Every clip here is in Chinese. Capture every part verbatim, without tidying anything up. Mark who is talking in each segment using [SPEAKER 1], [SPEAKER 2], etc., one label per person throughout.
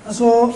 [SPEAKER 1] 他说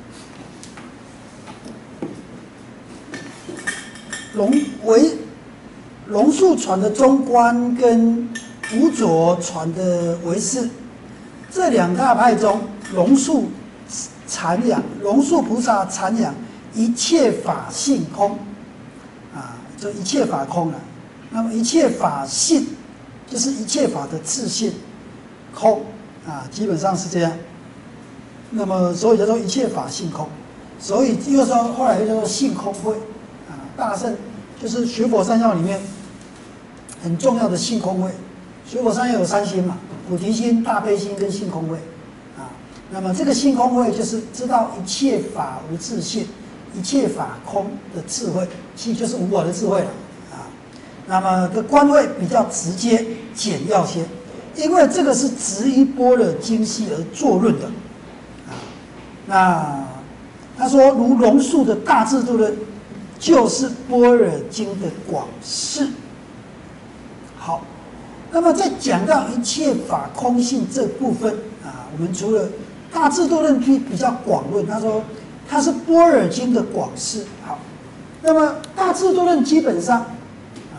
[SPEAKER 1] 龙为龙树传的中观跟无着传的唯识，这两大派中，龙树禅养龙树菩萨禅养一切法性空，啊，就一切法空了。那么一切法性就是一切法的自性空啊，基本上是这样。那么所以叫做一切法性空，所以又说后来又叫做性空会啊，大乘就是学佛三要里面很重要的性空会。学佛三要有三心嘛，菩提心、大悲心跟性空会啊。那么这个性空会就是知道一切法无自性，一切法空的智慧，其实就是无我的智慧了啊。那么的观位比较直接简要些，因为这个是执一般若精细而作论的啊。那他说，如龙树的大智度论，就是般若经的广释。好。那么在讲到一切法空性这部分啊，我们除了大智度论比比较广论，他说它是般若经的广释。好，那么大智度论基本上啊，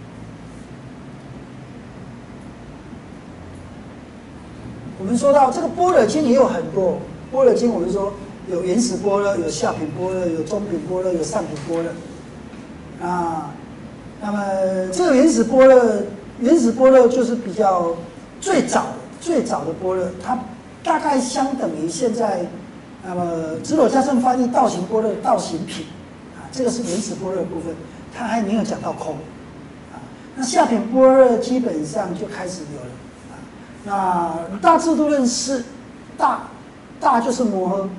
[SPEAKER 1] 我们说到这个般若经也有很多般若经，我们说有原始般若，有下品般若，有中品般若，有上品般若啊。那么这个原始般若。原始般若就是比较最早的最早的般若，它大概相等于现在那么智罗家正翻译道行般若的道行品啊，这个是原始般若的部分，它还没有讲到空啊。那下品般若基本上就开始有了啊。那大智度论是大大就是摩诃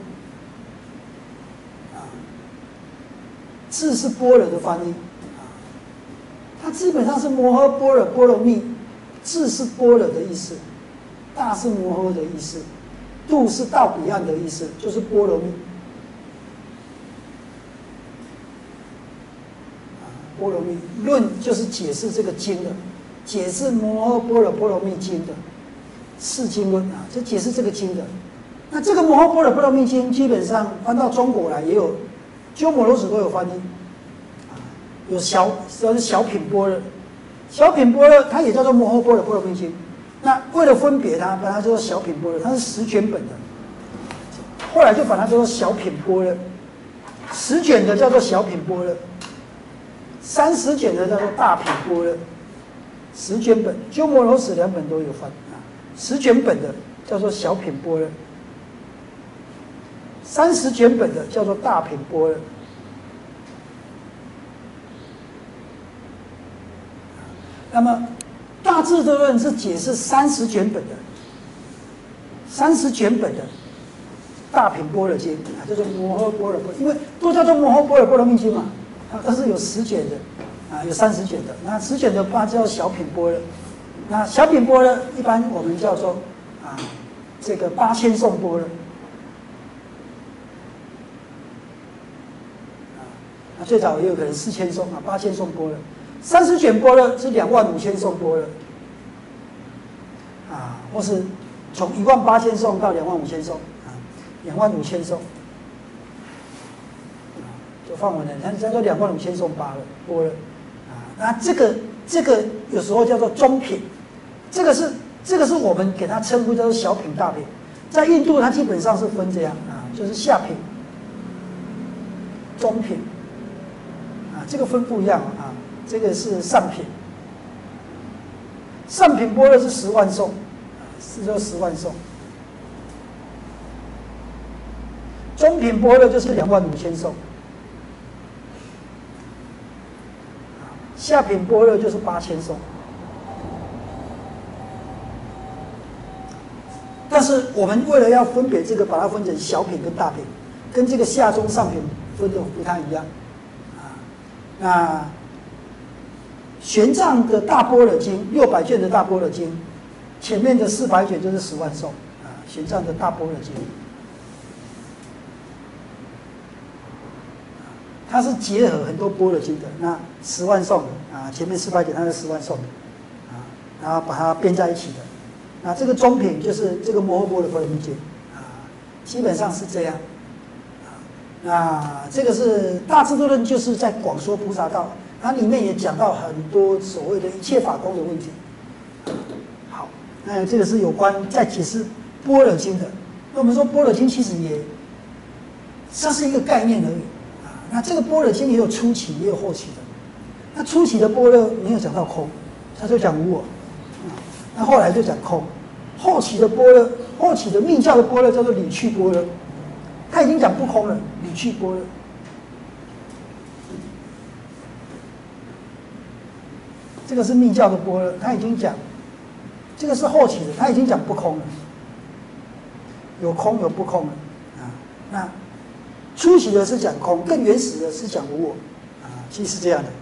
[SPEAKER 1] 啊，智是般若的翻译。它基本上是摩诃般若波罗蜜，智是般若的意思，大是摩诃的意思，度是到彼岸的意思，就是波罗蜜。波罗蜜论就是解释这个经的，解释摩诃般若波罗蜜经的释经论啊，就解释这个经的。那这个摩诃般若波罗蜜经基本上翻到中国来也有，鸠摩罗什都有翻译。有小，就是小品般若，小品般若它也叫做摩诃般若波罗蜜经。那为了分别它，把它叫做小品般若，它是十卷本的，后来就把它叫做小品般若。十卷的叫做小品般若，三十卷的叫做大品般若。十卷本，鸠摩罗什两本都有翻啊。十卷本的叫做小品般若，三十卷本的叫做大品般若。那么，大智度论是解释三十卷本的，三十卷本的大品般若经啊，就是摩诃般若波，因为都叫做摩诃般若波罗蜜经嘛，它它是有十卷的啊，有三十卷的。那十卷的话叫小品般若，那小品般若一般我们叫做啊这个八千颂般若啊，那最早也有可能四千颂啊，八千颂般若。三十卷般若是两万五千颂般若，啊，或是从一万八千颂到两万五千颂，啊，两万五千颂，啊，就放文了，它叫做两万五千颂八了般若，啊，那这个这个有时候叫做中品，这个是这个是我们给它称呼叫做小品大品，在印度它基本上是分这样啊，就是下品、中品，啊，这个分不一样啊。这个是上品，上品般若是十万颂，是说十万颂。中品般若就是两万五千颂，下品般若就是八千颂。但是我们为了要分别这个，把它分成小品跟大品，跟这个下中上品分的不太一样，啊，那。玄奘的大般若经六百卷的大般若经，前面的四百卷就是十万颂啊。玄奘的大般若经，它是结合很多般若经的，那十万颂啊，前面四百卷它是十万颂啊，然后把它编在一起的。那这个中品就是这个摩诃般若波罗蜜经啊， 基本上是这样。那这个是大智度论，就是在广说菩萨道，它里面也讲到很多所谓的一切法空的问题。好，那这个是有关在解释般若经的。那我们说般若经其实也，它是一个概念而已啊。那这个般若经也有初期，也有后期的。那初期的般若没有讲到空，他就讲无我啊。那后来就讲空，后期的般若，后期的密教的般若叫做理趣般若。他已经讲不空了，理趣般若。这个是密教的般若，他已经讲，这个是后期的，他已经讲不空了，有空有不空了啊。那初期的是讲空，更原始的是讲无我啊，其实是这样的。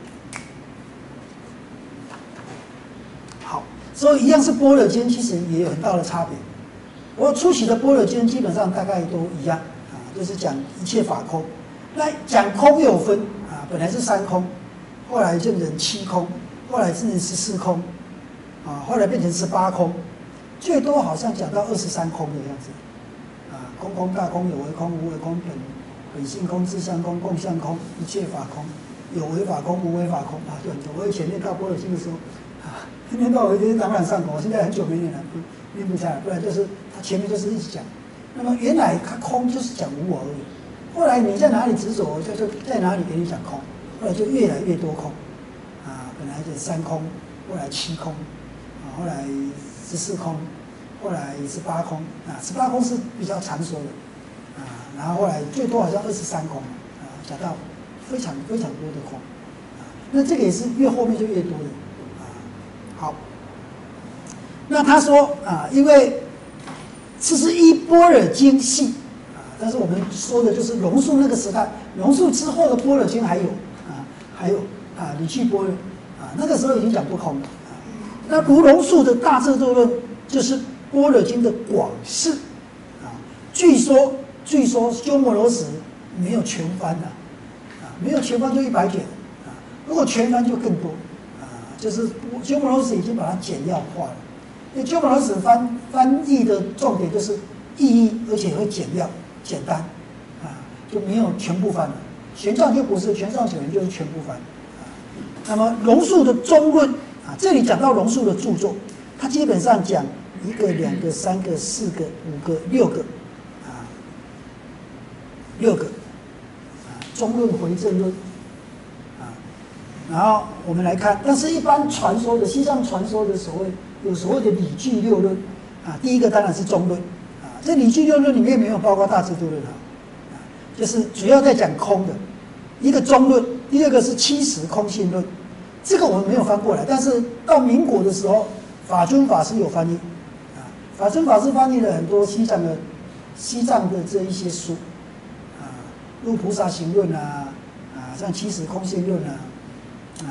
[SPEAKER 1] 好，所以一样是般若经，其实也有很大的差别。不过初期的般若经基本上大概都一样。就是讲一切法空，那讲空又有分啊，本来是三空，后来就变成七空，后来是十四空，啊，后来变成十八空，最多好像讲到二十三空的样子，啊，空空大空有为空无为空本本性空自相空共相空一切法空有为法空无为法空啊，就很多。我以前念大般若经的时候啊，念到我一天朗朗上口，我现在很久没念了，不念不下来，不然就是他前面就是一直讲。那么原来它空就是讲无我而已，后来你在哪里执着，就就在哪里给你讲空，后来就越来越多空，啊，本来就三空，后来七空，啊，后来十四空，后来十八空，啊，十八空是比较常说的，啊，然后后来最多好像二十三空，啊，讲到非常非常多的空，啊，那这个也是越后面就越多的，啊，好，那他说啊，因为这是依般若经系啊，但是我们说的就是龙树那个时代，龙树之后的般若经还有啊，还有啊理趣般若啊，那个时候已经讲不空了啊。那如龙树的大智度论就是般若经的广释啊，据说据说鸠摩罗什没有全翻的啊，没有全翻就一百卷啊，如果全翻就更多啊，就是鸠摩罗什已经把它简要化了。因为鸠摩罗什翻翻译的重点就是意义，而且会简要、简单，啊，就没有全部翻了。玄奘就不是，玄奘九人就是全部翻。啊，那么龙树的中论啊，这里讲到龙树的著作，它基本上讲一个、两个、三个、四个、五个、六个，啊，六个，啊，中论、回正论，啊，然后我们来看，但是一般传说的西藏传说的所谓。有所谓的理具六论啊，第一个当然是中论啊，这理具六论里面没有包括大智度论啊，就是主要在讲空的一个中论，第二个是七十空性论，这个我们没有翻过来，但是到民国的时候，法尊法师有翻译啊，法尊法师翻译了很多西藏的西藏的这一些书啊，入菩萨行论啊，啊，像七十空性论啊，啊。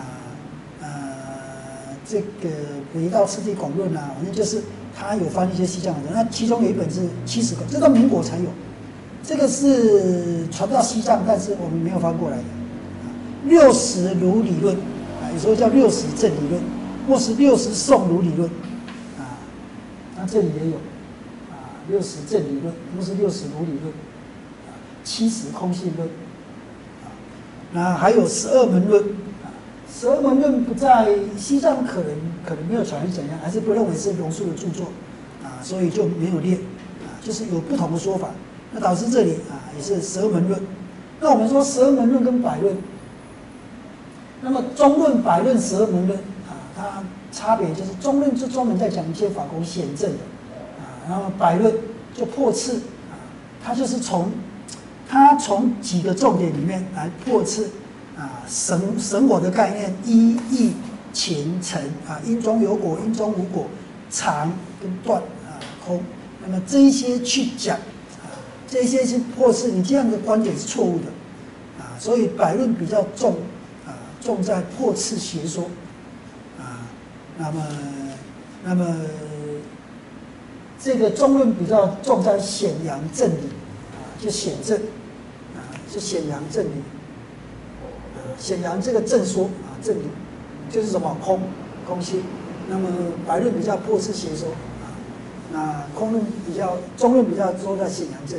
[SPEAKER 1] 这个北道次第广论啊，反正就是他有翻一些西藏的，那其中有一本是七十个，这到民国才有，这个是传到西藏，但是我们没有翻过来的。六十如理论啊，有时候叫六十正理论，或是六十颂如理论啊，那这里也有啊，六十正理论，或是六十如理论啊，七十空性论啊，那还有十二门论。十二门论不在西藏，可能可能没有传是怎样，还是不认为是龙树的著作啊，所以就没有列啊，就是有不同的说法。那导致这里啊也是十二门论。那我们说十二门论跟百论，那么中论、百论、十二门论啊，它差别就是中论就专门在讲一些法空显证的啊，然后百论就破斥啊，它就是从它从几个重点里面来破斥。啊，神神我的概念，一义情成啊，因中有果，因中无果，常跟断啊，空。那么这一些去讲啊，这一些是破斥你这样的观点是错误的啊，所以百论比较重啊，重在破斥邪说啊。那么，那么这个中论比较重在显扬正理啊，就显正啊，就显扬正理。显扬这个正说啊，正理就是什么空空性。那么百论比较破斥邪说啊，那空论比较中论比较说在显扬正理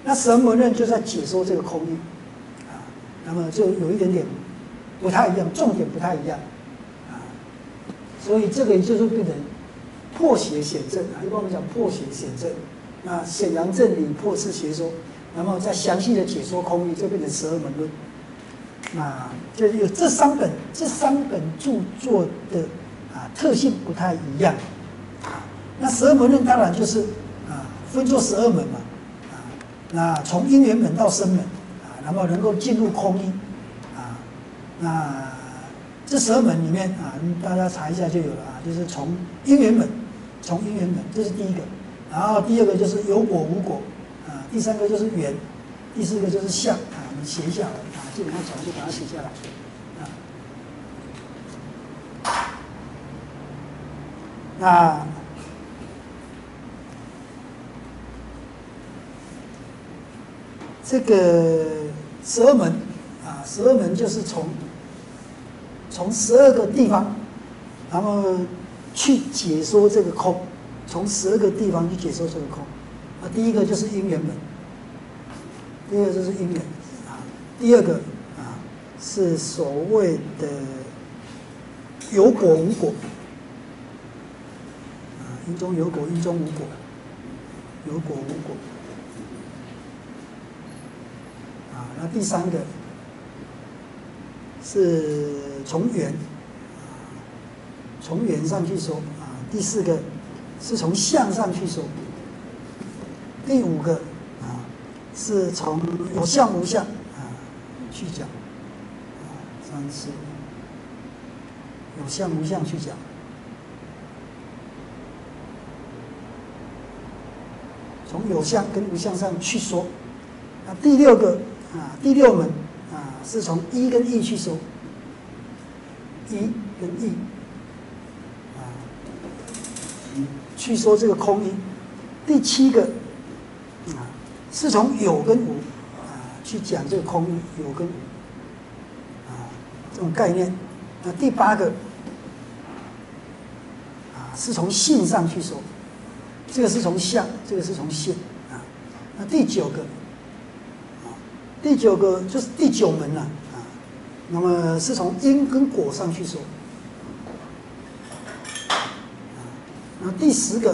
[SPEAKER 1] 那十二门论就在解说这个空义啊，那么就有一点点不太一样，重点不太一样啊，所以这个也就是变成破邪显正啊，一般我们讲破邪显正，那显扬正理，破次邪说，然后再详细的解说空义，就变成十二门论。那就有这三本这三本著作的啊特性不太一样啊。那十二门论当然就是啊分作十二门嘛啊，那从因缘门到声门啊，然后能够进入空义啊，那这十二门里面啊，大家查一下就有了啊，就是从因缘门，从因缘门这是第一个，然后第二个就是有果无果啊，第三个就是缘，第四个就是相啊，我们写一下啊，基本上早就把它写下来啊。那这个十二门啊，十二门就是从从十二个地方，然后去解说这个空，从十二个地方去解说这个空。啊，第一个就是因缘门，第二个就是因缘啊，第二个啊是所谓的有果无果啊，因中有果，因中无果，有果无果啊。那第三个是从缘啊，从缘上去说啊。第四个是从相上去说。第五个啊，是从有相无相啊去讲啊，三四有相无相去讲，从有相跟无相上去说。那第六个啊，第六门啊，是从一跟义去说，一跟义啊，去说这个空义。第七个。啊，是从有跟无啊去讲这个空义，有跟无啊这种概念。那第八个啊是从性上去说，这个是从相，这个是从性啊。那第九个啊，第九个就是第九门了 啊, 啊，那么是从因跟果上去说啊。那第十个。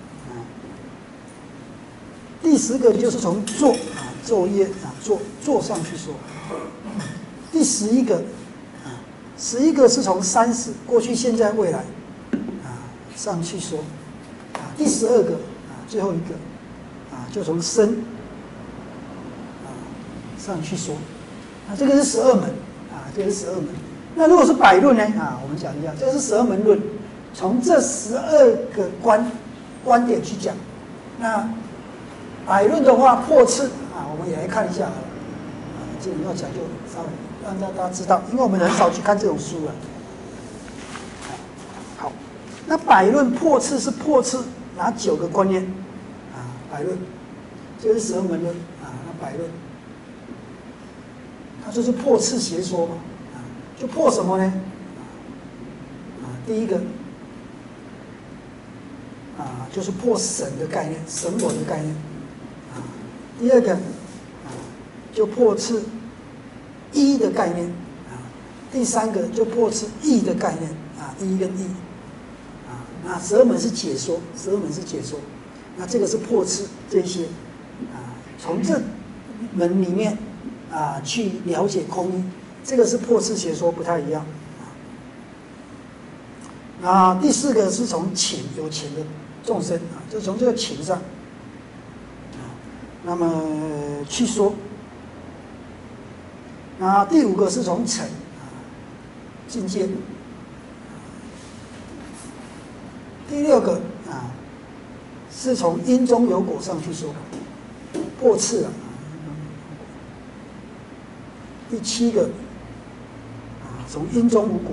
[SPEAKER 1] 第十个就是从作啊作业啊作作上去说，第十一个啊十一个是从三十过去现在未来啊上去说啊，第十二个啊最后一个啊就从生啊上去说啊，这个是十二门啊，这个是十二门。那如果是百论呢啊，我们讲一下，这个是十二门论，从这十二个观观点去讲。那百论的话，破次啊，我们也来看一下啊。这个要讲就稍微让大家知道，因为我们很少去看这种书了。好，那百论破次是破次哪九个观念啊？百论，这个是十二门论啊。那百论，它就是破次邪说嘛啊，就破什么呢？啊，第一个啊，就是破神的概念，神我的概念。第二个啊，就破斥一的概念啊；第三个就破斥义的概念啊，一跟义啊。那十二门是解说，十二门是解说，那这个是破斥这些啊，从这门里面啊去了解空义，这个是破斥邪说，不太一样啊。那第四个是从情有情的众生啊，就从这个情上。那么去说，那第五个是从尘啊境界，第六个啊是从因中有果上去说，破斥啊，第七个啊从因中无果，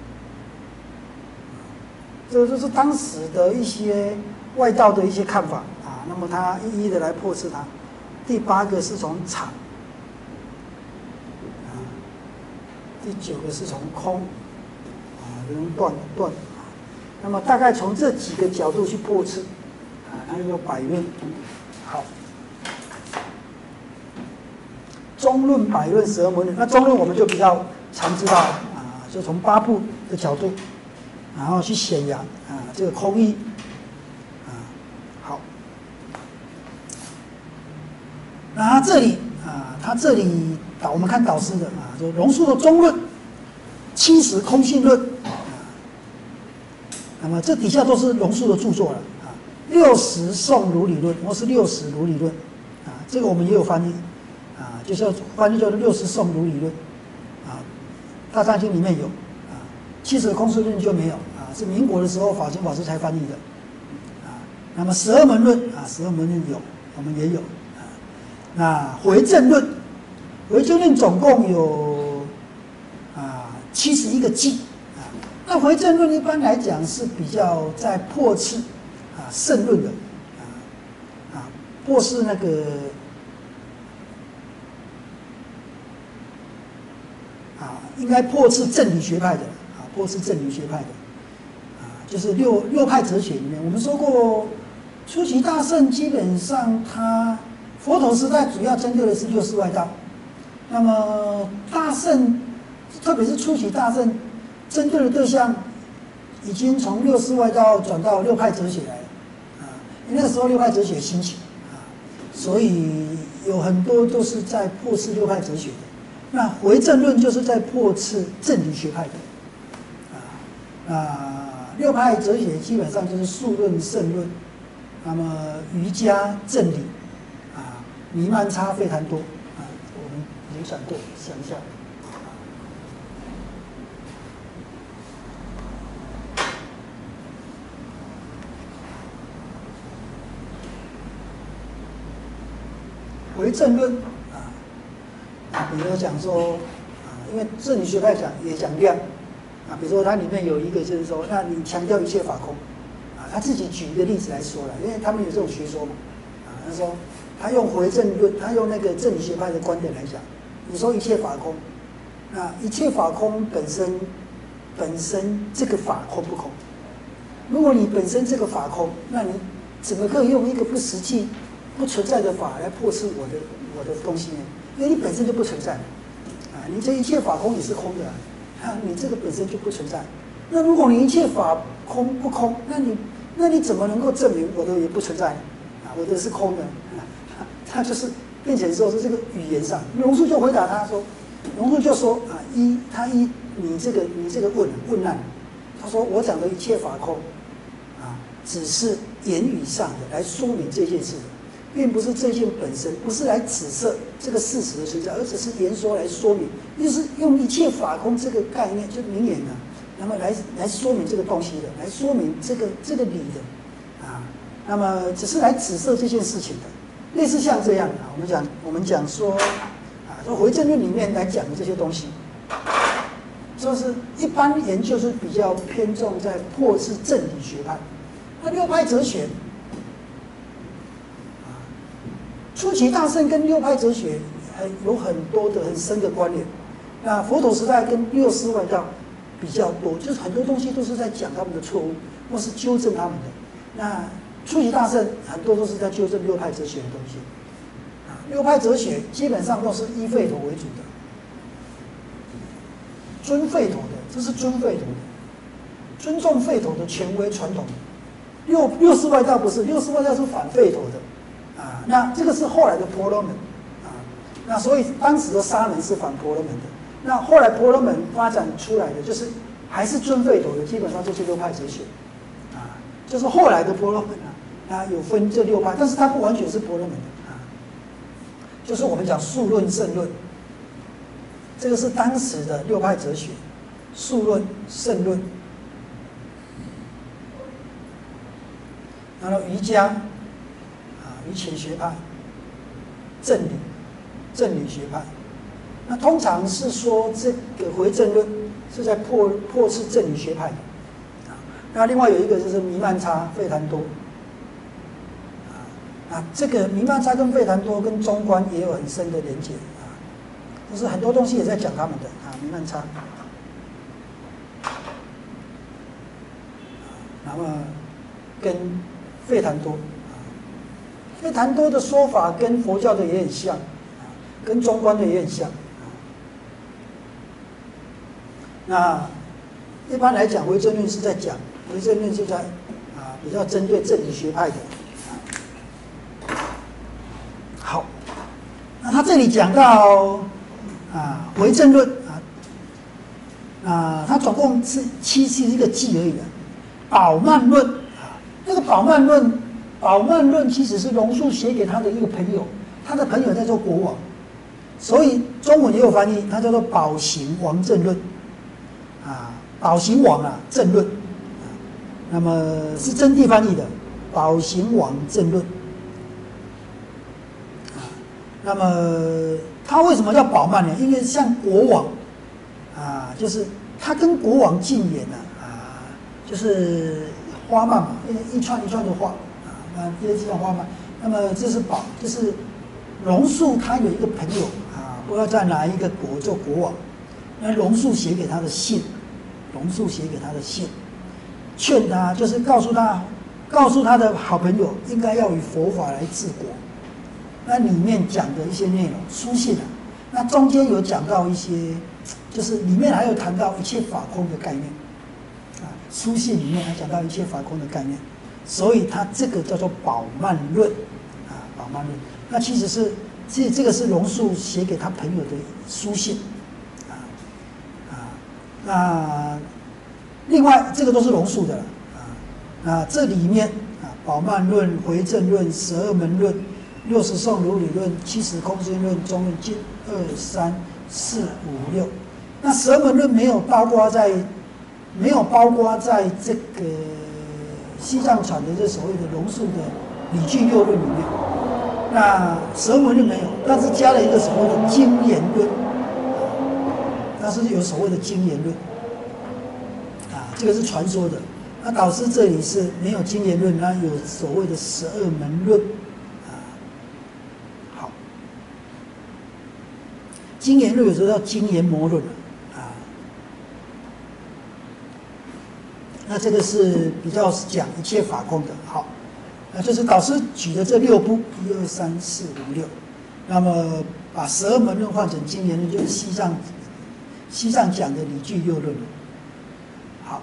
[SPEAKER 1] 这个就是当时的一些外道的一些看法啊，那么他一一的来破斥它。第八个是从场，啊，第九个是从空，啊，能断断啊。那么大概从这几个角度去破斥，啊，它有百论。好， 中论、百论、十二门论。那中论我们就比较常知道啊，就从八部的角度，然后去显扬啊这个空义啊。好，那他这里啊，他这里导我们看导师的啊，就龙树的中论、七十空性论啊。那么这底下都是龙树的著作了啊。六十宋儒理论或是六十儒理论啊，这个我们也有翻译。啊，就是翻译叫做六十宋儒理论，啊，大藏经里面有，啊，七十空性论就没有，啊，是民国的时候法经法师才翻译的，啊，那么十二门论，啊，十二门论有，我们也有，啊，那回正论，回正论总共有啊七十一个记，啊，那回正论一般来讲是比较在破斥啊圣论的，啊，啊破斥那个。啊，应该破斥正理学派的啊，破斥正理学派的啊，就是六六派哲学里面，我们说过，初期大圣基本上他佛陀时代主要针对的是六世外道，那么大圣，特别是初期大圣针对的对象，已经从六世外道转到六派哲学来了啊，因为那个时候六派哲学兴起啊，所以有很多都是在破斥六派哲学的。那回正论就是在破斥正理学派的，啊，啊，六派哲学基本上就是数论、胜论，那么瑜伽、正理，啊，弥曼差、费檀多，啊，我们已经讲过，想一下。回正论。啊，比如说讲说，啊，因为正理学派讲也讲量，啊，比如说它里面有一个就是说，那你强调一切法空，啊，他自己举一个例子来说了，因为他们有这种学说嘛，啊，他说他用回正论，他用那个正理学派的观点来讲，你说一切法空，那一切法空本身本身这个法空不空？如果你本身这个法空，那你怎么可以用一个不实际、不存在的法来破斥我的我的东西呢？因为你本身就不存在，啊，你这一切法空也是空的，啊，你这个本身就不存在。那如果你一切法空不空，那你那你怎么能够证明我的也不存在呢？啊，我的是空的，啊，他就是并且说是这个语言上，龙树就回答他说，龙树就说啊，一他一你这个你这个问问难，他说我讲的一切法空，啊，只是言语上的来说明这件事。并不是这件本身，不是来指涉这个事实的存在，而只是言说来说明，就是用一切法空这个概念就明言了，那么来来说明这个东西的，来说明这个这个理的，啊，那么只是来指涉这件事情的，类似像这样啊，我们讲我们讲说啊，说回正论里面来讲的这些东西，就是一般研究是比较偏重在破斥正理学派，那六派哲学。初期大圣跟六派哲学很有很多的很深的关联。那佛陀时代跟六师外道比较多，就是很多东西都是在讲他们的错误，或是纠正他们的。那初期大圣很多都是在纠正六派哲学的东西。啊，六派哲学基本上都是依吠陀为主的，尊吠陀的，这是尊吠陀的，尊重吠陀的权威传统。六六师外道不是，六师外道是反吠陀的。啊，那这个是后来的婆罗门，啊，那所以当时的沙门是反婆罗门的。那后来婆罗门发展出来的就是还是尊吠陀的，基本上就是六派哲学，啊，就是后来的婆罗门啊，啊有分这六派，但是它不完全是婆罗门的啊，就是我们讲数论、胜论，这个是当时的六派哲学，数论、胜论，然后瑜伽。瑜伽学派、正理、正理学派，那通常是说这个回正论是在破破斥正理学派的，啊，那另外有一个就是弥曼差、费檀多，啊，啊，这个弥曼差跟费檀多跟中观也有很深的连结，啊，就是很多东西也在讲他们的啊，弥曼差，啊，那么跟费檀多。费檀多的说法跟佛教的也很像， 跟中观的也很像。那一般来讲，唯证论是在讲唯证论是在啊比较针对正理学派的。好，那他这里讲到啊唯证论啊啊，他总共是七是一个记而已的。宝鬘论啊，那个宝鬘论，宝鬘论其实是龙树写给他的一个朋友，他的朋友在做国王，所以中文也有翻译，它叫做宝行王政论。啊，宝行王啊，政论，啊，那么是真谛翻译的，宝行王政论，啊，那么他为什么叫宝鬘呢？因为像国王，啊，就是他跟国王进言啊，啊，就是花蔓嘛，一串一串的花，啊，那这些叫花蔓。那么这是宝，就是龙树他有一个朋友啊，不知道在哪一个国做国王，那龙树写给他的信。龙树写给他的信，劝他就是告诉他，告诉他的好朋友应该要以佛法来治国。那里面讲的一些内容，书信啊，那中间有讲到一些，就是里面还有谈到一切法空的概念，啊，书信里面还讲到一切法空的概念，所以他这个叫做宝鬘论，啊，宝鬘论。那其实是这这个是龙树写给他朋友的书信。那另外这个都是龙树的了啊，那这里面啊，宝鬘论、回正论、十二门论、六十颂如理论、七十空性论、中论经二三四五六，那十二门论没有包括在没有包括在这个西藏传的这所谓的龙树的理据六论里面，那十二门论没有，但是加了一个所谓的经言论。那是有所谓的经言论，啊，这个是传说的。那导师这里是没有经言论，那有所谓的十二门论，啊，好，经言论有时候叫经言魔论，啊，那这个是比较讲一切法空的。好，那就是导师举的这六部，一二三四五六，那么把十二门论换成经言论，就是西藏。西藏讲的理据六论，好，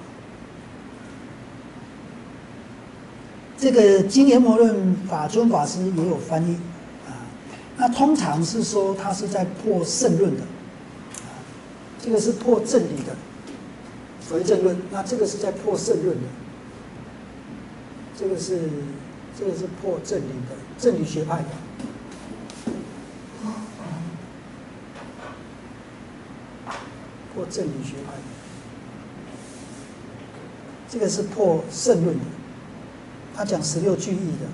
[SPEAKER 1] 这个经言魔论，法尊法师也有翻译啊。那通常是说他是在破圣论的，啊，这个是破正理的，唯正论。那这个是在破圣论的，这个是这个是破正理的，正理学派的。破正理学派的，这个是破圣论的，他讲十六句义的。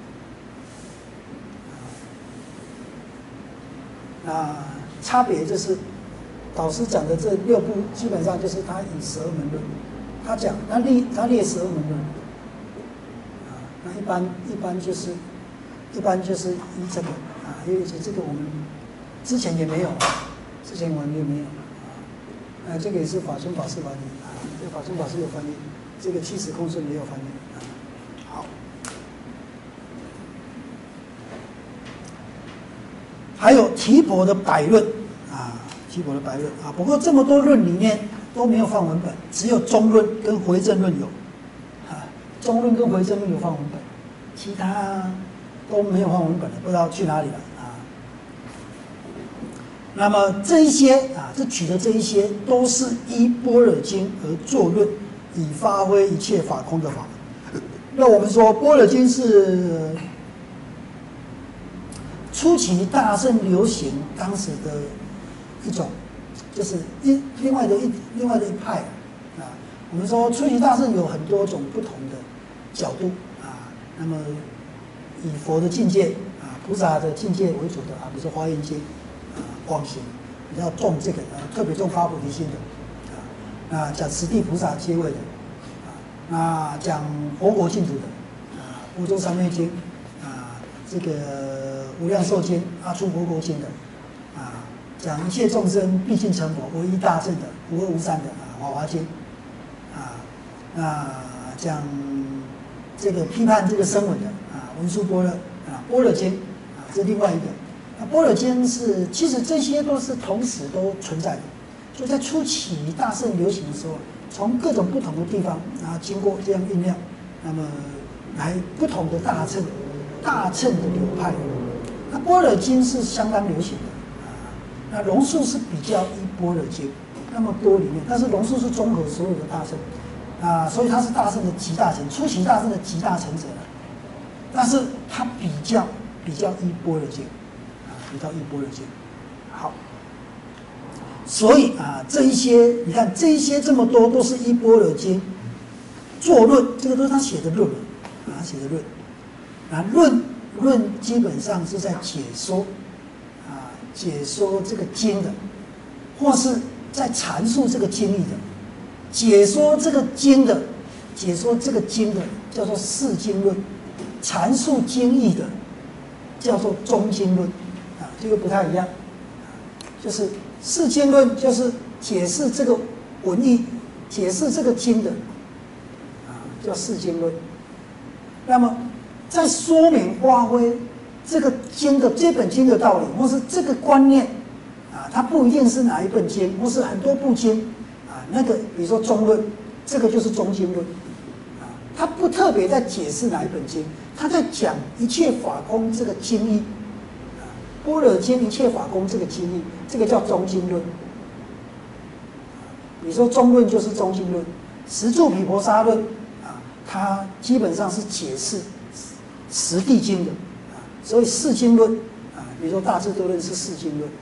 [SPEAKER 1] 那差别就是，导师讲的这六部基本上就是他以十二门论，他讲他列他列十二门论，啊，那一般一般就是一般就是依这个啊，因为这个我们之前也没有，之前我们也没有。啊，这个也是法尊法师翻译啊，这个法尊法师有翻译，这个七十空顺也有翻译啊。好，还有提婆的百论啊，提婆的百论啊。不过这么多论里面都没有放文本，只有中论跟回正论有啊，中论跟回正论有放文本，其他都没有放文本的，不知道去哪里了。那么这一些啊，这举的这一些都是依般若经而作论，以发挥一切法空的法门。那我们说般若经是初期大乘流行当时的一种，就是一另外的一另外的一派啊。我们说初期大乘有很多种不同的角度啊，那么以佛的境界啊、菩萨的境界为主的啊，比如说华严经。光行比较重这个啊，特别重发菩提心的啊，那讲十地菩萨阶位的啊，那讲佛国净土的啊，《无中三昧经》啊，这个无量寿经、阿出佛国经的啊，讲一切众生毕竟成佛、唯一大乘的、无二无三的啊，《华华经》啊，那讲这个批判这个声闻的啊，《文殊般若》啊，《般若经》啊，这另外一个。 那般若经是，其实这些都是同时都存在的，就在初期大乘流行的时候，从各种不同的地方，然后经过这样酝酿，那么来不同的大乘，大乘的流派。那般若经是相当流行的，啊，那龙树是比较依般若经那么多里面，但是龙树是综合所有的大乘，啊，所以他是大乘的集大成，初期大乘的集大成者，但是他比较比较依般若经。比较依般若经，好，所以啊，这一些你看，这一些这么多都是依般若经作论，这个都是他写的论啊，他写的论，啊，论论基本上是在解说啊，解说这个经的，或是在阐述这个经义的，解说这个经的，解说这个经的叫做释经论，阐述经义的叫做中经论。这个不太一样，就是释经论就是解释这个文义，解释这个经的，啊，叫释经论。那么在说明发挥这个经的这本经的道理，或是这个观念，啊，它不一定是哪一本经，或是很多部经，啊，那个比如说中论，这个就是中经论，啊，它不特别在解释哪一本经，它在讲一切法空这个经义。般若经一切法空这个经义，这个叫中经论。你说中论就是中经论，十住毗婆沙论啊，它基本上是解释十地经的啊，所以释经论啊，比如说大智度论是释经论，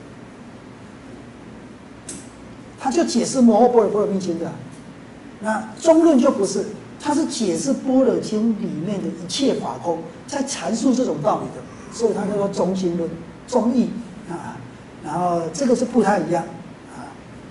[SPEAKER 1] 它就解释摩诃般若波罗蜜经的。那中论就不是，它是解释般若经里面的一切法空，在阐述这种道理的，所以它叫做中经论。中义啊，然后这个是不太一样啊。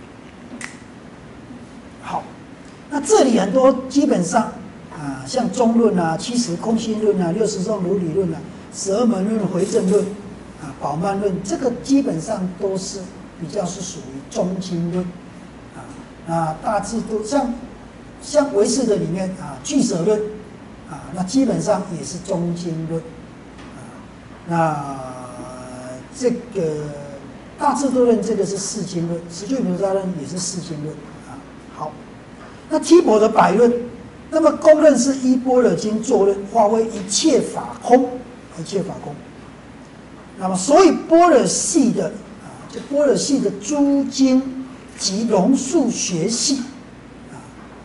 [SPEAKER 1] 好，那这里很多基本上啊，像中论啊、七十空性论啊、六十种如理论啊、十二门论、回正论啊、宝鬘论，这个基本上都是比较是属于中经论啊。那大致都像像唯识的里面啊，俱舍论啊，那基本上也是中经论啊。那这个大智度论这个是释经论，十住毗婆沙论也是释经论啊。好，那毗婆的百论，那么公认是依般若经作论，化为一切法空，一切法空。那么所以般若系的啊，就般若系的诸经及龙树学系啊，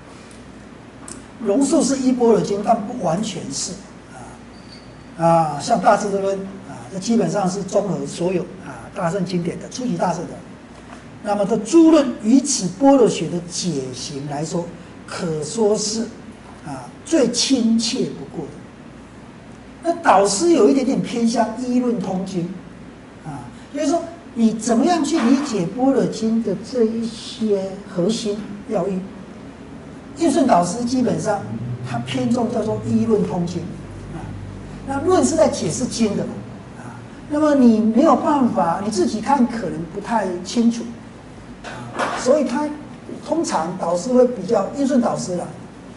[SPEAKER 1] 龙树是依般若经，但不完全是啊啊，像大智度论。这基本上是综合所有啊大乘经典的初级大乘的，那么的诸论与此般若学的解行来说，可说是啊最亲切不过的。那导师有一点点偏向依论通经啊，就是说你怎么样去理解般若经的这一些核心要义。印顺导师基本上他偏重叫做依论通经啊，那论是在解释经的。那么你没有办法，你自己看可能不太清楚，所以他通常导师会比较印顺导师啦，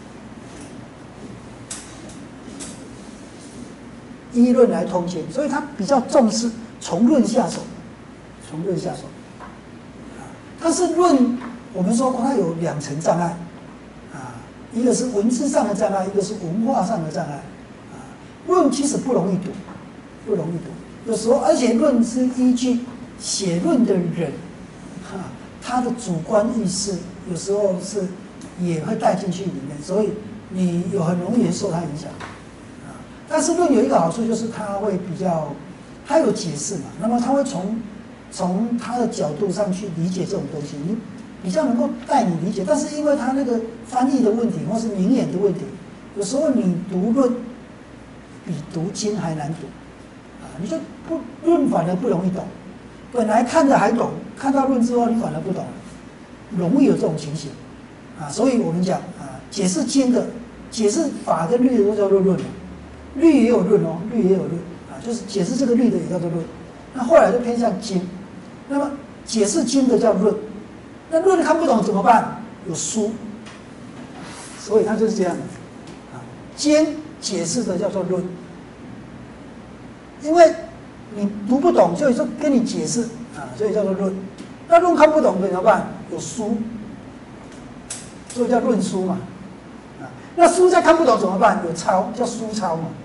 [SPEAKER 1] 依论来通经，所以他比较重视从论下手，从论下手。但是论我们说过它有两层障碍，啊，一个是文字上的障碍，一个是文化上的障碍，啊，论其实不容易读，不容易读。有时候，而且论是依据写论的人，哈，他的主观意识有时候是也会带进去里面，所以你有很容易受他影响，啊。但是论有一个好处就是他会比较，他有解释嘛，那么他会从从他的角度上去理解这种东西，你比较能够带你理解。但是因为他那个翻译的问题或是名言的问题，有时候你读论比读经还难读。你就不论反而不容易懂，本来看着还懂，看到论之后你反而不懂，容易有这种情形啊。所以我们讲啊，解释经的、解释法跟律的都叫做论，律也有论哦，律也有论啊，就是解释这个律的也叫做论。那后来就偏向经，那么解释经的叫论，那论看不懂怎么办？有书，所以它就是这样的啊。经解释的叫做论。因为你读不懂，所以说跟你解释啊，所以叫做论。那论看不懂怎么办？有书，所以叫论书嘛。啊，那书再看不懂怎么办？有抄，叫书抄嘛。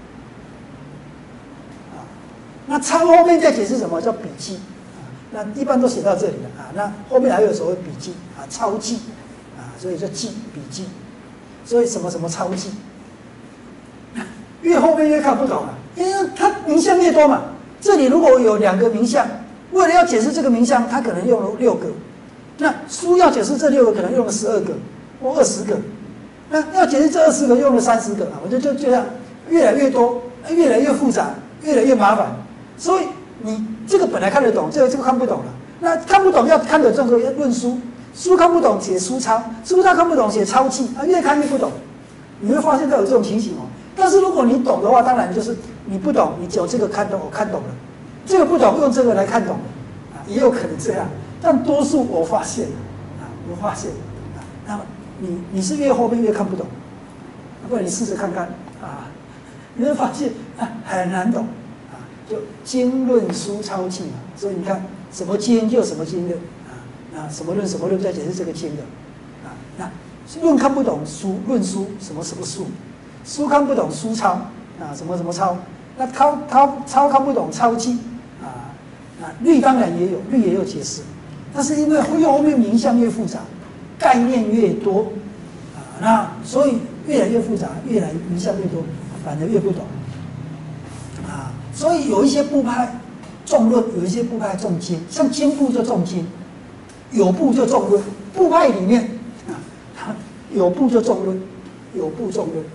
[SPEAKER 1] 啊，那抄后面再解释什么叫笔记？啊，那一般都写到这里了啊。那后面还有所谓笔记啊，抄记啊，所以叫记笔记。所以什么什么抄记，越后面越看不懂了，因为它名相越多嘛。这里如果有两个名相，为了要解释这个名相，它可能用了六个。那书要解释这六个，可能用了十二个或二十个。那要解释这二十个，用了三十个啊！我就就这样，越来越多，越来越复杂，越来越麻烦。所以你这个本来看得懂，这个就看不懂了。那看不懂要看得懂，要论书。书看不懂，写书抄；书他看不懂，写抄记啊，越看越不懂。你会发现都有这种情形哦。但是如果你懂的话，当然就是你不懂，你有这个看懂，我看懂了；这个不懂，用这个来看懂了啊，也有可能这样。但多数我发现啊，我发现啊，那么你你是越后面越看不懂，不然你试着看看啊，你会发现啊很难懂啊，就经论书抄记嘛。所以你看什么经就什么经的。啊，什么论什么论在解释这个经的，啊，那论看不懂书，论书什么什么书，书看不懂书抄，啊，什么什么抄，那抄抄抄看不懂抄记，啊啊，律当然也有，律也有解释，但是因为越后面名相越复杂，概念越多，啊，那所以越来越复杂，越来名相越多，反而越不懂，啊，所以有一些部派重论，有一些部派重经，像经部就重经。有部就重论，部派里面啊，有部就重论，有部重论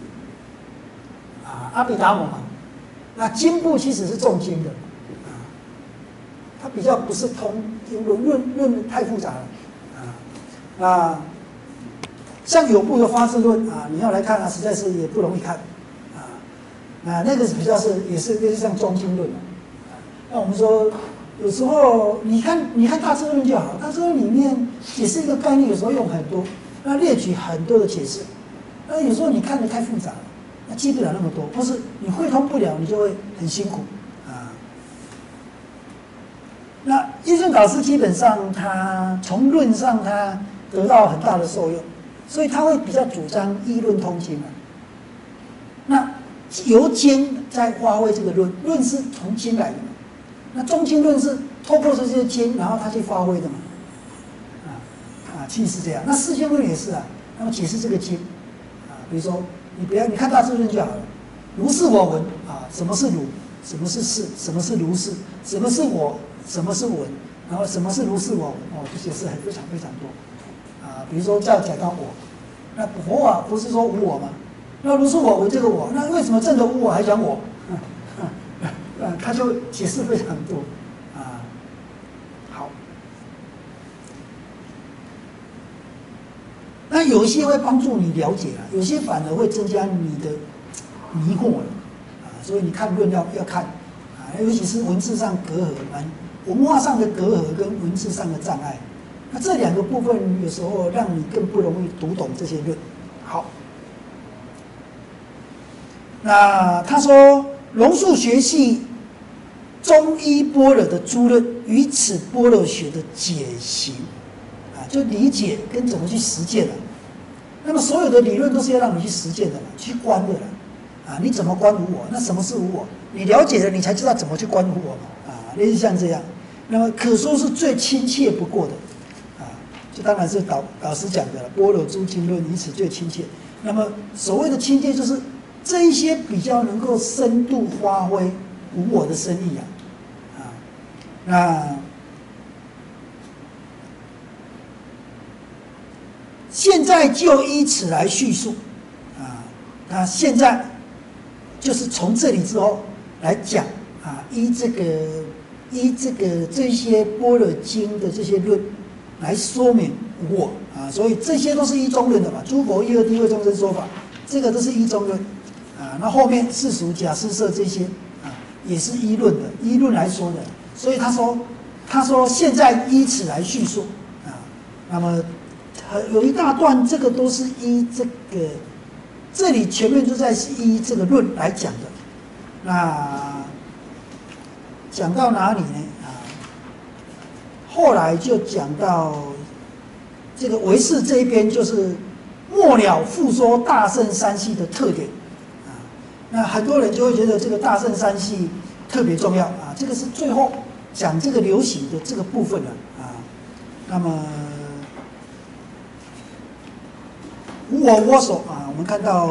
[SPEAKER 1] 啊，阿毗达摩嘛。那经部其实是重经的啊，它比较不是通经论，论论太复杂了啊。那像有部的发誓论啊，你要来看啊，实在是也不容易看啊。啊，那个比较是也是类似像中经论啊。那我们说。有时候你看，你看大智论就好，大智论里面解释一个概念，有时候用很多，那列举很多的解释，那有时候你看得太复杂了，那记不了那么多，或是你汇通不了，你就会很辛苦啊。那易顺导师基本上他从论上他得到很大的受用，所以他会比较主张议论通经啊。那由经再发挥这个论，论是从经来的。那中经论是透过这些经，然后他去发挥的嘛，啊啊，其实是这样。那四经论也是啊，那么解释这个经，啊，比如说你不要你看大智论就好了，如是我闻啊，什么是如，什么是是，什么是如是，什么是我，什么是闻，然后什么是如是我闻，哦，就解释很非常非常多，啊，比如说这样讲到我，那佛法不是说无我吗？那如是我闻这个我，那为什么证得无我还讲我？啊，他就解释非常多，啊，好，那有一些会帮助你了解啊，有些反而会增加你的迷惑了，啊，所以你看论要要看，啊，尤其是文字上隔阂，文化上的隔阂跟文字上的障碍，那这两个部分有时候让你更不容易读懂这些论。好，那他说。龙树学系中医般若的诸论与此般若学的解行，啊，就理解跟怎么去实践了。那么所有的理论都是要让你去实践的了，去观的了，啊，你怎么观无我？那什么是无我？你了解了，你才知道怎么去观无我嘛，啊，类似像这样。那么可说是最亲切不过的，啊，这当然是导导师讲的了，般若诸经论以此最亲切。那么所谓的亲切就是。这一些比较能够深度发挥无我的深意啊，啊，那现在就依此来叙述啊，那现在就是从这里之后来讲啊，依这个依这个这些般若经的这些论来说明无我啊，所以这些都是一中论的嘛，诸佛一二地位众生说法，这个都是一中论。啊，那后面世俗假施设这些啊，也是依论的，依论来说的。所以他说，他说现在依此来叙述啊，那么有一大段这个都是依这个，这里前面就在依这个论来讲的。那讲到哪里呢？啊，后来就讲到这个唯识这一边，就是末了复说大乘三系的特点啊。那很多人就会觉得这个大乘三系特别重要啊，这个是最后讲这个流行的这个部分了啊。那么无我我所啊，我们看到。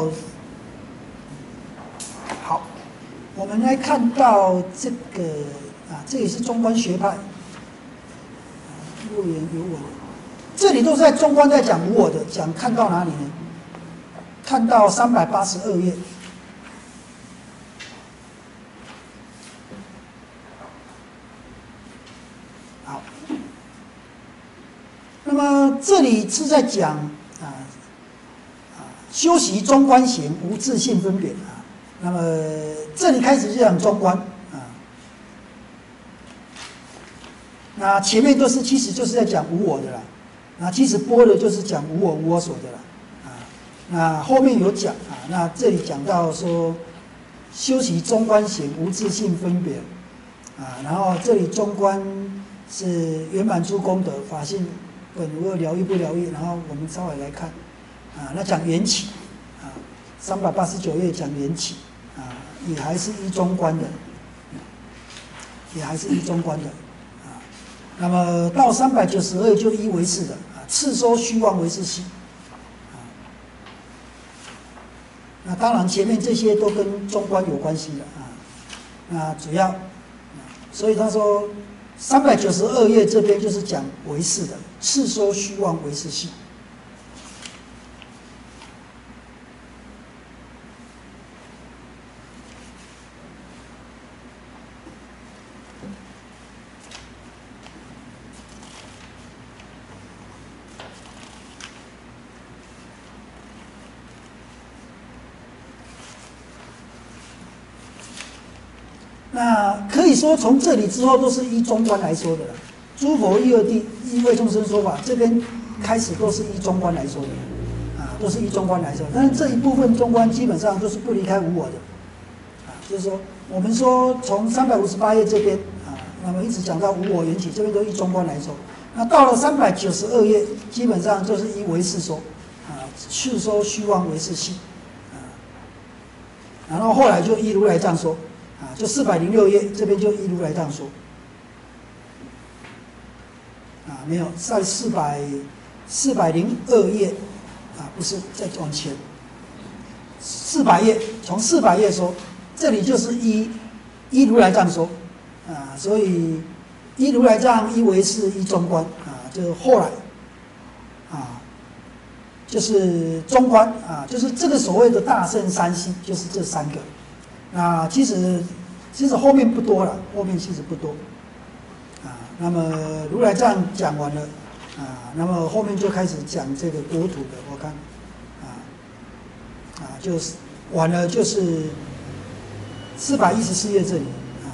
[SPEAKER 1] 我们来看到这个啊，这也是中观学派，若言有我，这里都是在中观在讲无我的，讲看到哪里呢？看到三百八十二页。好，那么这里是在讲啊啊，修习中观行无自性分别啊。那么这里开始就讲中观啊，那前面都是其实就是在讲无我的啦，那其实播的就是讲无我无我所的啦，啊，那后面有讲啊，那这里讲到说修习中观行无自性分别啊，然后这里中观是圆满诸功德法性本无二疗愈不疗愈，然后我们稍微来看啊，那讲缘起啊，三百八十九页讲缘起。啊，也还是依中观的，也还是依中观的啊。那么到三百九十二就依唯识的啊，次说虚妄唯识系啊。那当然前面这些都跟中观有关系的啊。那主要，所以他说三百九十二页这边就是讲唯识的，次说虚妄唯识系。那可以说从这里之后都是依中观来说的了。诸佛一二谛依为众生说法，这边开始都是依中观来说的，啊，都是依中观来说。但是这一部分中观基本上都是不离开无我的，啊，就是说我们说从三百五十八页这边啊，那么一直讲到无我缘起，这边都依中观来说。那到了三百九十二页，基本上就是依唯识说，啊，次说虚妄唯识系，啊，然后后来就依如来藏说。啊，就四百零六页这边就依如来藏说，啊，没有在四百四百零二页，啊，不是再往前，四百页从四百页说，这里就是依依如来藏说，啊，所以依如来藏依唯识依中观啊，就是后来，啊，就是中观啊，就是这个所谓的大乘三系，就是这三个。那其实其实后面不多了，后面其实不多，啊，那么如来藏讲完了，啊，那么后面就开始讲这个国土的，我看，啊，啊，就是完了就是四百一十四页这里，啊，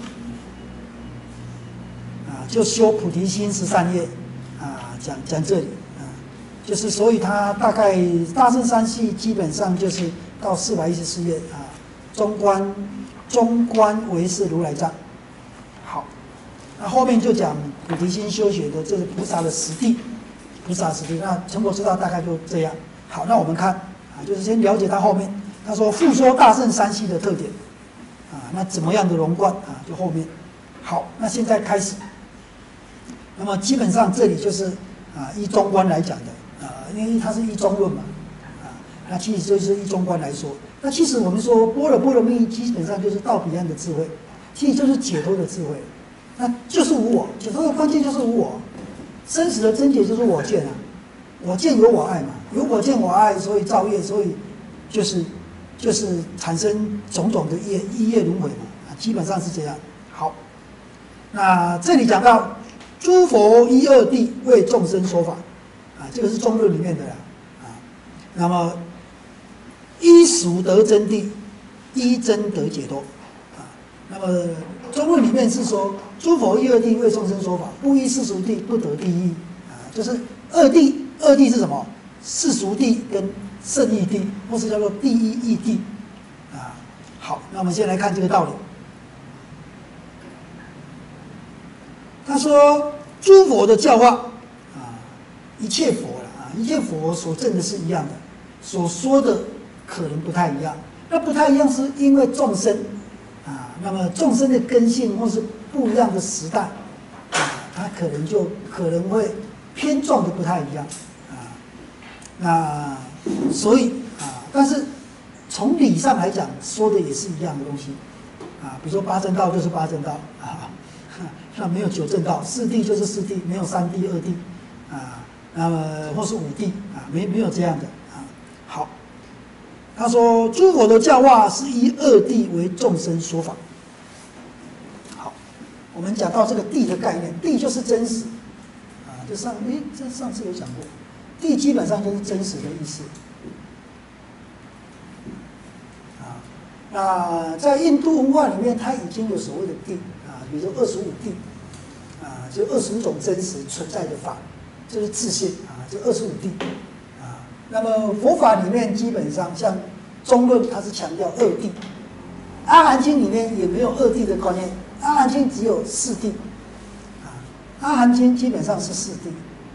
[SPEAKER 1] 啊，就修菩提心十三页，啊，讲讲这里，啊，就是所以它大概大乘三系基本上就是到四百一十四页啊。中观，中观唯识如来藏，好，那后面就讲菩提心修学的这个菩萨的实地，菩萨实地。那成佛之道大概就这样。好，那我们看啊，就是先了解他后面，他说复说大乘三系的特点，啊，那怎么样的融贯啊？就后面。好，那现在开始。那么基本上这里就是啊依中观来讲的啊，因为它是依中论嘛，啊，那其实就是依中观来说。那其实我们说般若波罗蜜基本上就是到彼岸的智慧，其实就是解脱的智慧，那就是无我。解脱的关键就是无我，生死的症结就是我见啊，我见有我爱嘛，有我见我爱，所以造业，所以就是就是产生种种的业业业轮回嘛，啊，基本上是这样。好，那这里讲到诸佛一二谛为众生说法，啊，这个是中论里面的啦，啊，那么。依俗得真谛，依真得解脱，啊，那么中论里面是说，诸佛一二谛为众生说法，不依世俗谛，不得第一，啊，就是二谛，二谛是什么？世俗谛跟圣义谛，或是叫做第一义谛，啊，好，那我们先来看这个道理。 他说诸佛的教化啊，一切佛了啊，一切佛所证的是一样的，所说的可能不太一样。那不太一样是因为众生啊，那么众生的根性或是不一样的时代啊，他可能就可能会偏重的不太一样啊。那所以啊，但是从理上来讲，说的也是一样的东西啊。比如说八正道就是八正道啊，那没有九正道，四谛就是四谛，没有三谛、二谛啊，那么或是五谛啊，没没有这样的啊。好，他说诸佛的教化是依二谛为众生说法。好，我们讲到这个谛的概念，谛就是真实啊，就上诶，这上次有讲过，谛基本上就是真实的意思。那在印度文化里面，它已经有所谓的谛啊，比如说二十五谛啊，就二十五种真实存在的法，就是自信啊，就二十五谛啊。那么佛法里面基本上像中论，它是强调二谛，阿含经里面也没有二谛的观念，阿含经只有四谛啊，阿含经基本上是四谛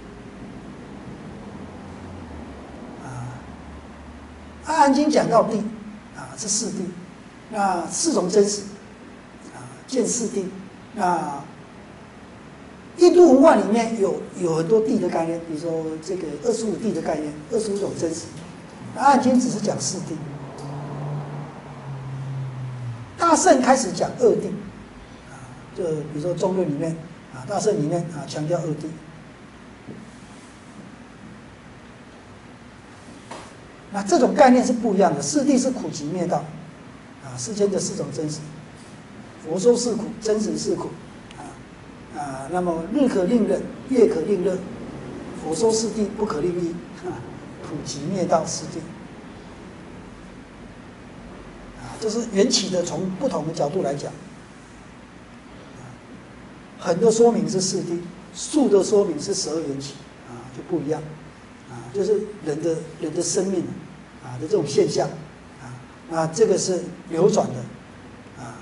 [SPEAKER 1] 啊，阿含经讲到谛啊，是四谛。那四种真实啊，见四谛。那印度文化里面有有很多谛的概念，比如说这个二十五谛的概念，二十五种真实。阿含经只是讲四谛，大乘开始讲二谛啊，就比如说中论里面啊，大乘里面啊强调二谛。那这种概念是不一样的，四谛是苦集灭道。啊，世间的四种真实，佛说是苦，真实是苦，啊啊，那么日可令忍，夜可令乐，佛说是谛，不可令依，啊，苦集灭道是谛，啊，这是缘起的，从不同的角度来讲，啊，很多说明是四谛，数的说明是十二缘起，啊，就不一样，啊，就是人的人的生命啊的这种现象。啊，这个是流转的，啊，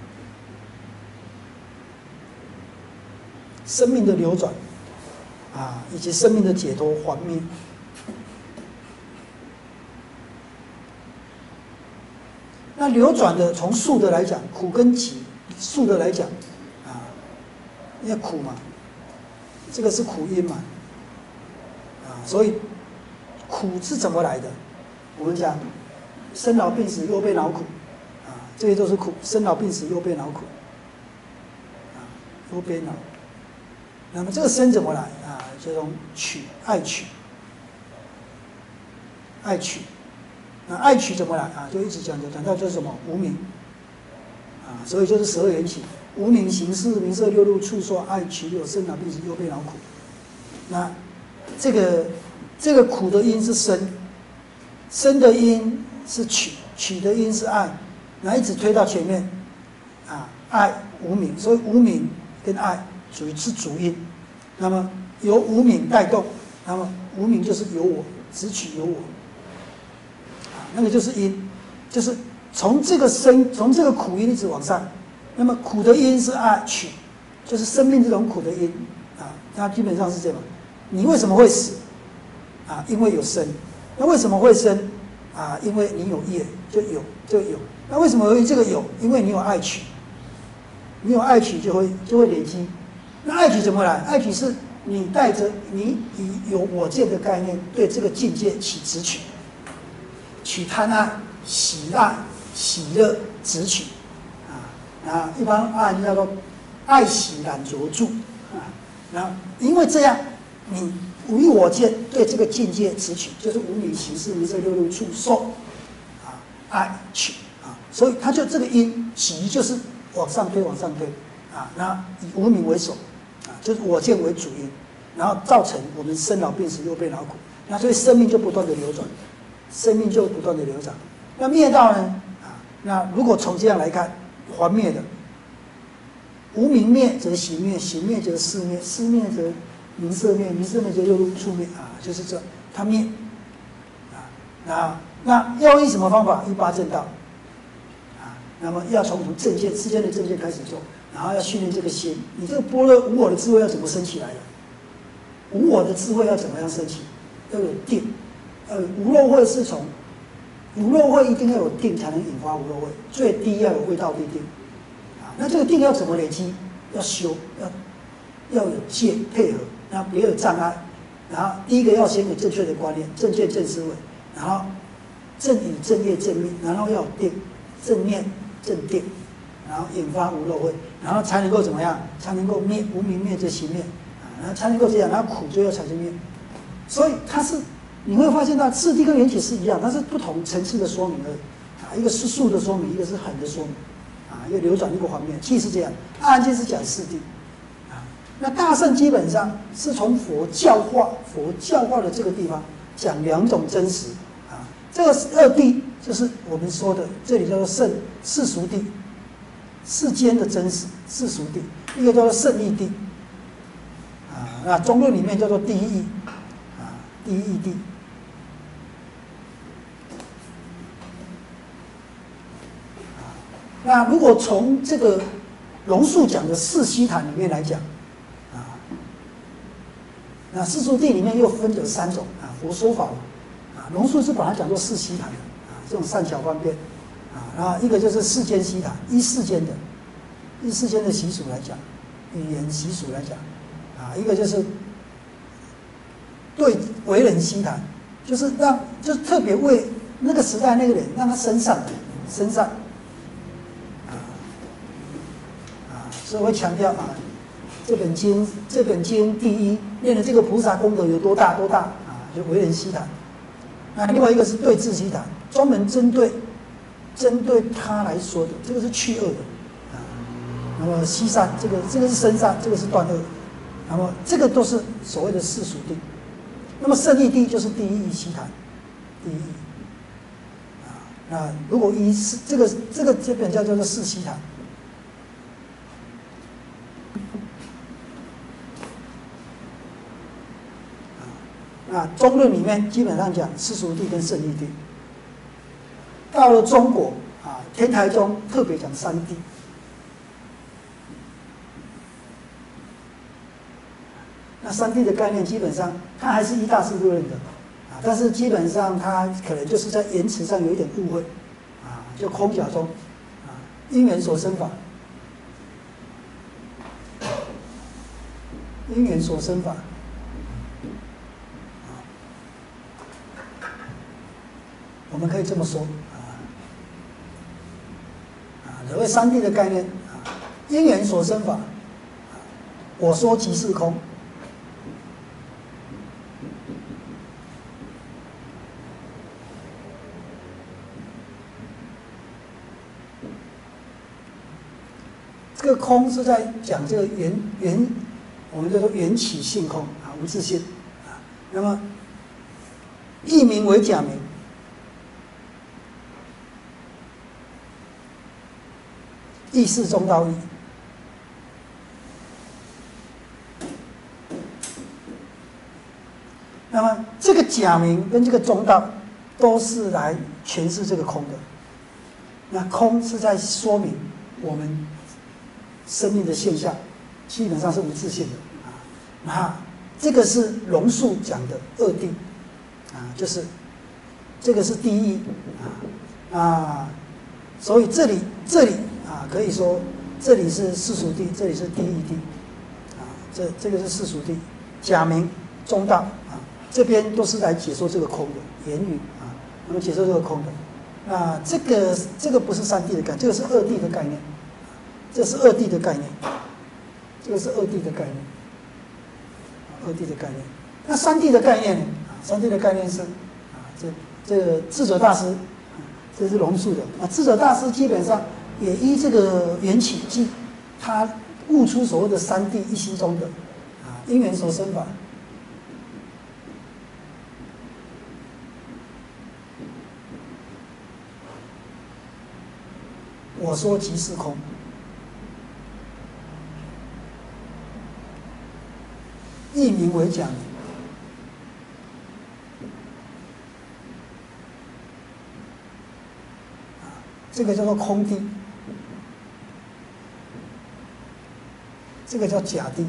[SPEAKER 1] 生命的流转，啊，以及生命的解脱还灭。那流转的，从数的来讲，苦跟集，数的来讲，啊，因为苦嘛，这个是苦因嘛，啊，所以苦是怎么来的？我们讲。生老病死忧悲恼苦，啊，这些都是苦。生老病死忧悲恼苦，啊，忧悲恼。那么这个生怎么来啊？就从取爱取，爱取。那爱取怎么来啊？就一直讲讲讲到就是什么无明，啊，所以就是十二缘起，无明行识名色六路触受爱取有生老病死忧悲恼苦。那这个这个苦的因是生，生的因。是取，取的因是爱，然后一直推到前面，啊，爱无明，所以无明跟爱属于是主因，那么由无明带动，那么无明就是有我，只取有我，啊，那个就是因，就是从这个生，从这个苦因一直往上，那么苦的因是爱取，就是生命这种苦的因，啊，它基本上是这样，你为什么会死？啊，因为有生，那为什么会生？啊，因为你有业，就有就有。那为什么会这个有？因为你有爱取，你有爱取就会就会累积。那爱取怎么来？爱取是你带着你以有我见的概念，对这个境界起执取，取贪爱、喜爱、喜乐、执取。啊，那一般阿含叫做爱喜染着住。啊，然后因为这样，你。无以我见，对这个境界执取，就是无明行识名色六路触受，啊，爱取啊，所以它就这个因集就是往上推，往上推，啊，那以无明为首，啊，就是我见为主因，然后造成我们生老病死忧悲恼苦，那所以生命就不断的流转，生命就不断的流转。那灭道呢？啊，那如果从这样来看，还灭的，无明灭则行灭，行灭则识灭，识灭则名色灭，名色灭就六路触灭啊，就是这，它灭啊。那那要依什么方法？依八正道啊。那么要从从正见，世间的正见开始做然后要训练这个心。你这个般若无我的智慧要怎么升起来的？无我的智慧要怎么样升起？要有定。呃，无漏慧是从无漏慧一定要有定才能引发无漏慧，最低要有未到地定。啊，那这个定要怎么累积？要修，要要有戒配合，然后别有障碍。然后第一个要先有正确的观念，正见正思维，然后正语正业正命，然后要有定，正念正定，然后引发无漏慧，然后才能够怎么样？才能够灭无明灭这行灭啊，然后才能够这样，然后苦最后产生灭。所以它是你会发现到次第跟缘起是一样，它是不同层次的说明而已啊，一个是数的说明，一个是恒的说明啊，一个流转一个环面，气是这样，阿含经是讲次第。那大乘基本上是从佛教化、佛教化的这个地方讲两种真实啊，这个二谛就是我们说的，这里叫做圣世俗谛，世间的真实世俗谛，一个叫做圣义谛啊，那中论里面叫做第一义啊，第一义谛。那如果从这个龙树讲的四悉檀里面来讲。那世俗谛里面又分有三种啊，佛说法啊，龙树是把它讲作四悉檀的啊，这种善巧方便啊，然后一个就是世间悉檀，依世间的，依世间的习俗来讲，语言习俗来讲啊，一个就是对为人悉檀，就是让就是特别为那个时代那个人让他身上身上啊啊，所以会强调啊。这本经，这本经第一念的这个菩萨功德有多大多大啊？就为人悉檀。那另外一个是对治悉檀，专门针对针对他来说的，这个是去恶的啊。那么悉善，这个这个是生善，这个是断恶。那么这个都是所谓的世俗谛。那么圣义谛就是第一义悉檀，第一义啊。那如果依是这个这个这本叫叫做四悉檀。那中论里面基本上讲世俗谛跟圣义谛，到了中国啊，天台宗特别讲三谛。那三谛的概念基本上它还是依大师论的啊，但是基本上它可能就是在言辞上有一点误会啊，就空假中啊，因缘所生法，因缘所生法。我们可以这么说啊，啊，所谓三谛的概念啊，因缘所生法，我说即是空，这个空是在讲这个缘缘，我们叫做缘起性空啊，无自性啊。那么一名为假名。意识中道义，那么这个假名跟这个中道都是来诠释这个空的。那空是在说明我们生命的现象，基本上是无自性的啊。那这个是龙树讲的二谛啊，就是这个是第一啊啊，所以这里这里。啊，可以说这里是世俗谛，这里是第一谛，啊，这这个是世俗谛，假名中道啊，这边都是来解说这个空的言语啊，那么解说这个空的，那这个这个不是三谛的概念，这个是二谛的概念，这是二谛的概念，这个是二谛的概念，二谛的概念。那三谛的概念呢？啊，三谛的概念是啊，这这个智者大师，这是龙树的啊，智者大师基本上。也依这个缘起，即他悟出所谓的三谛一心中的啊因缘所生法。我说即是空，一名为假名。这个叫做空谛。 这个叫假地，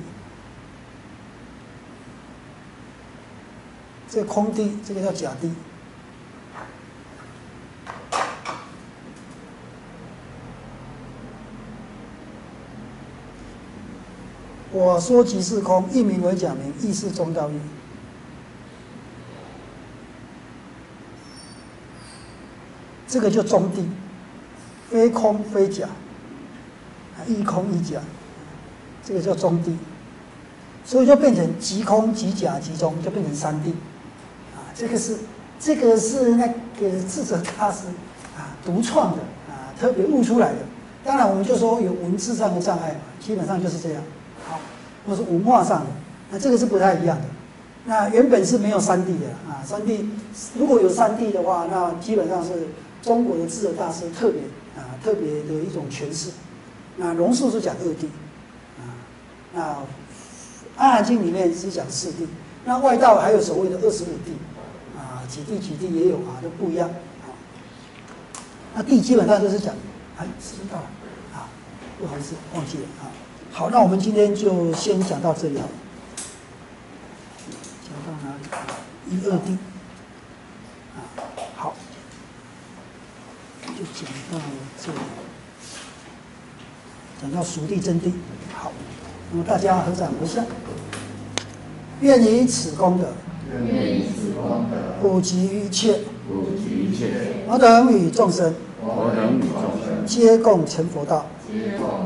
[SPEAKER 1] 这个空地，这个叫假地。我说即是空，一名为假名，意是中道义。这个就中地，非空非假，亦空亦假，这个叫中地，所以就变成即空即假即中，就变成三地。啊，这个是这个是那个智者大师啊独创的啊，特别悟出来的。当然，我们就说有文字上的障碍嘛，基本上就是这样。好，或是文化上的，那这个是不太一样的。那原本是没有三地的啊，三地如果有三地的话，那基本上是中国的智者大师特别啊特别的一种诠释。那龙树是讲二地，啊，那阿含经里面是讲四地，那外道还有所谓的二十五地，啊，几地几地也有啊，都不一样。啊，那地基本上就是讲，哎，时间到了，啊，不好意思，忘记了啊。好，那我们今天就先讲到这里好了。讲到哪里？一二地。啊，好，就讲到这里，讲到熟地真谛。好，那么大家合掌合相，愿以此功德，
[SPEAKER 2] 愿以此功德，
[SPEAKER 1] 普及于一切，
[SPEAKER 2] 普及一切，
[SPEAKER 1] 我等与众生，
[SPEAKER 2] 我等与众生，
[SPEAKER 1] 皆共成佛道。
[SPEAKER 2] 皆共